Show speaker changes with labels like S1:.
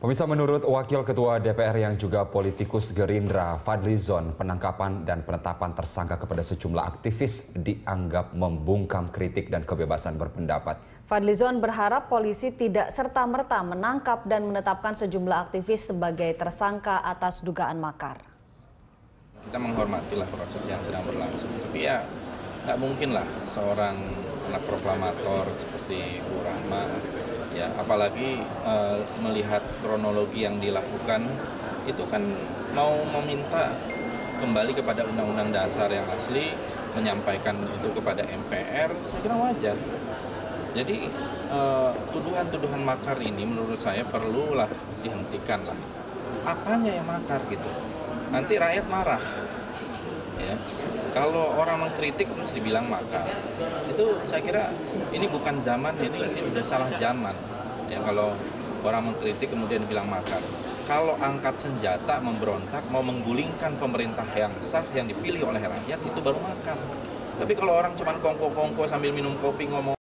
S1: Pemirsa, menurut Wakil Ketua DPR yang juga politikus Gerindra, Fadlizon, penangkapan dan penetapan tersangka kepada sejumlah aktivis dianggap membungkam kritik dan kebebasan berpendapat.
S2: Fadlizon berharap polisi tidak serta-merta menangkap dan menetapkan sejumlah aktivis sebagai tersangka atas dugaan makar.
S3: Kita menghormatilah proses yang sedang berlangsung, tapi ya nggak mungkin lah seorang anak proklamator seperti Bu Rahma, ya apalagi melihat kronologi yang dilakukan itu kan mau meminta kembali kepada Undang-Undang Dasar yang asli, menyampaikan itu kepada MPR, saya kira wajar. Jadi tuduhan-tuduhan makar ini menurut saya perlulah dihentikan lah. Apanya yang makar gitu? Nanti rakyat marah. Ya. Kalau orang mengkritik terus dibilang makar, itu saya kira ini bukan zaman, ini udah salah zaman. Ya, kalau orang mengkritik kemudian bilang makar. Kalau angkat senjata, memberontak, mau menggulingkan pemerintah yang sah yang dipilih oleh rakyat, itu baru makar. Tapi kalau orang cuma kongko-kongko sambil minum kopi ngomong